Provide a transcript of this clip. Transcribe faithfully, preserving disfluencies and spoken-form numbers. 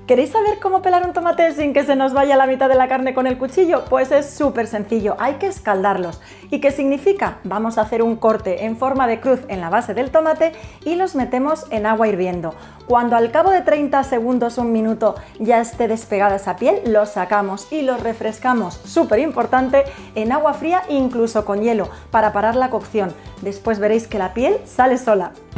¿Queréis saber cómo pelar un tomate sin que se nos vaya la mitad de la carne con el cuchillo? Pues es súper sencillo, hay que escaldarlos. ¿Y qué significa? Vamos a hacer un corte en forma de cruz en la base del tomate y los metemos en agua hirviendo. Cuando al cabo de treinta segundos, un minuto, ya esté despegada esa piel, los sacamos y los refrescamos, súper importante, en agua fría, incluso con hielo, para parar la cocción. Después veréis que la piel sale sola.